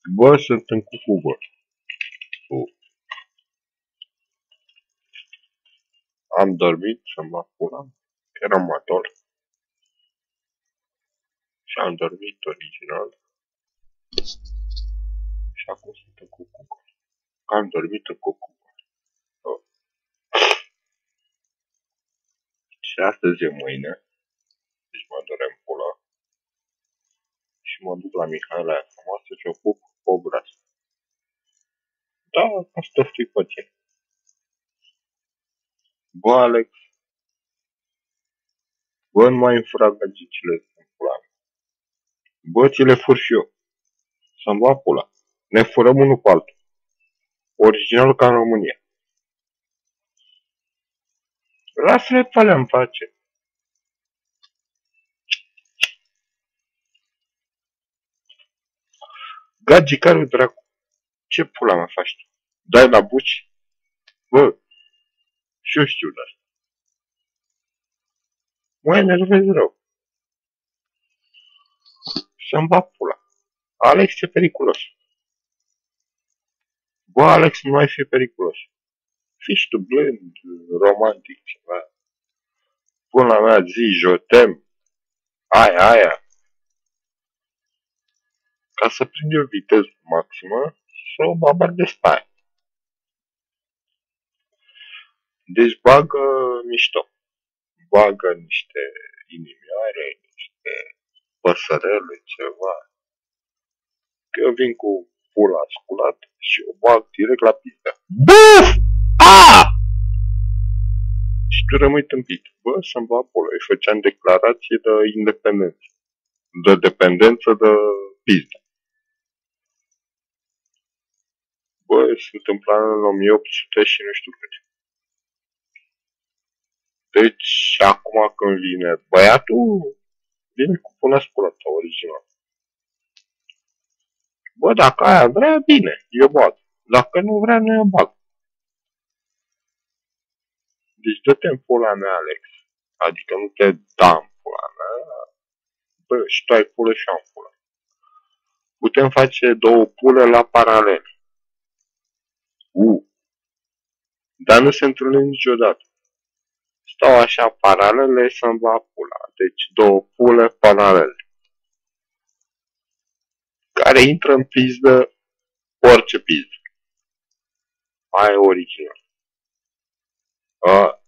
Bă, sunt în cucu, bă. Am dormit să mă apucam. Eram amator. Și am dormit original. Și acum sunt în cucu. Am dormit în cucu. Și astăzi e mâine. Deci mă dorem pula. Și mă duc la Mihaela aia frumoasă și o pup pe obraz. Da, asta știi pe tine. Bă, Alex, bă, nu mai înfura gagicile în pula mea. Bă, ți le fur și eu. Să-mi va pula. Ne furăm unul pe altul. Original ca în România. Lasă-le pe alea în pace. Gagi, care dracu? Ce pula mea faci tu? Dai la buci? Bă, și eu știu de asta. Mă enervezi rău. Să-mi va pula. Alex e periculos. Bă, Alex, nu mai fi periculos. Fii și tu blând, romantic, ceva. Până la mea zi, jotem. Aia. Ca să prind eu viteză maximă și să o babardez pe aia. Deci bagă mișto. Bagă niște inimioare, niște păsărele, ceva. Că eu vin cu pula sculat și o bag direct la pizda. Buf! A! Și tu rămâi tâmpit. Bă, să-mi va pula. Îi făceam declarație de independență. De dependență de pizda. Bă, se întâmpla în 1800 și nu știu cât. Deci, acum când vine băiatul, vine cu pula sculată, original. Bă, dacă aia vrea, bine, eu bag. Dacă nu vrea, nu eu bag. Deci dă-te în pula mea, Alex. Adică nu te dam pula mea. Bă, și tu ai pulă și am pulă. Putem face două pule la paralel. Dar nu se întâlnesc niciodată. Stau așa paralele să-mi va pula. Deci două pule paralele. Care intră în pizdă orice pizdă. Aia e original.